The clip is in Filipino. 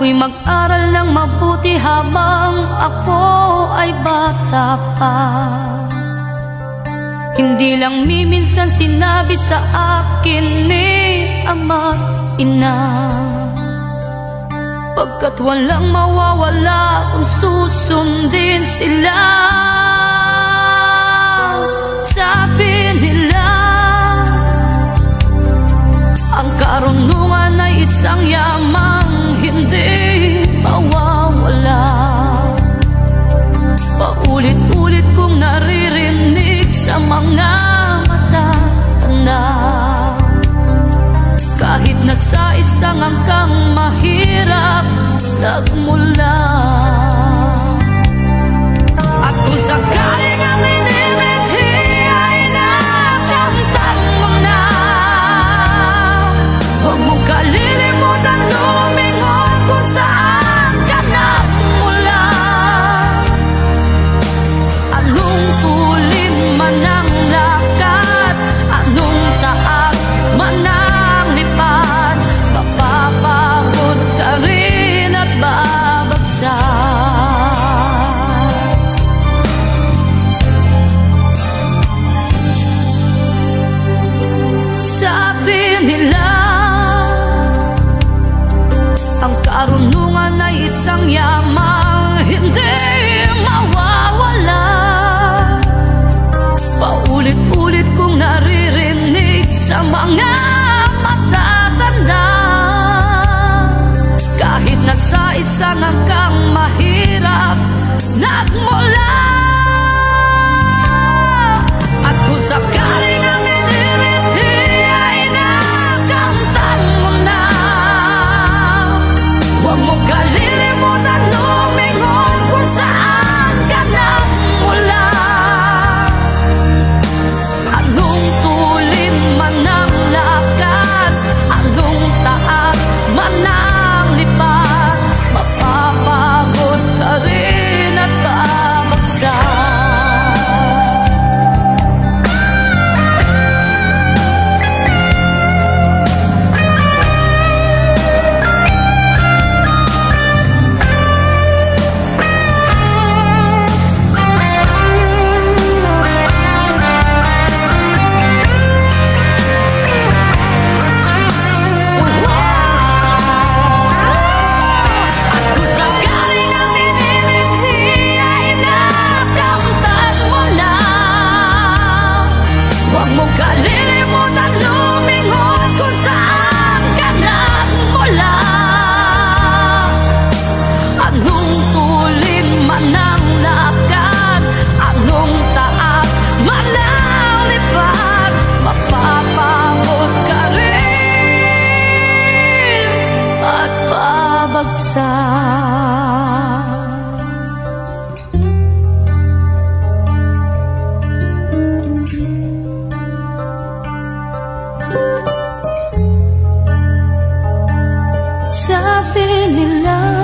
ako'y mag-aral ng mabuti habang ako ay bata pa. Hindi lang minsan sinabi sa akin ni ama't ina, pagkat walang mawawala kung susundin sila. Sabi nila, ang karunungan ay isang yamang hindi mawawala. Paulit-ulit kong naririnig sa mga matatanda, kahit nasa isang hanggang mahirap nagmula. At kung sakaling ang inimithi ay nakamtan mo na, huwag mong kalilimutan lumingon kung saan ka nagmula. Anong tulin man ang lakad, anong taas man ang lipad, mapapagod ka rin at babagsak. Sabi nila, ang karunungan ay isang yamang hindi mawawala. Paulit-ulit kong naririnig sa mga matatanda, kahit nasa isang hanggang mahirap nagmula. At kung sakaling ang inimithi ay nakamtan mo na, huwag mong kalilimutan lumingon kung saan ka nagmula. Anong tulin man ang lakad, anong taas man ang lipad, mapapagod ka rin at babagsak. Kalilimutan lumingon kung saan ka nagmula. Anong tulin man ang lakad, anong taas man ang lipad, mapapagod ka rin at babagsak. Sabi nila,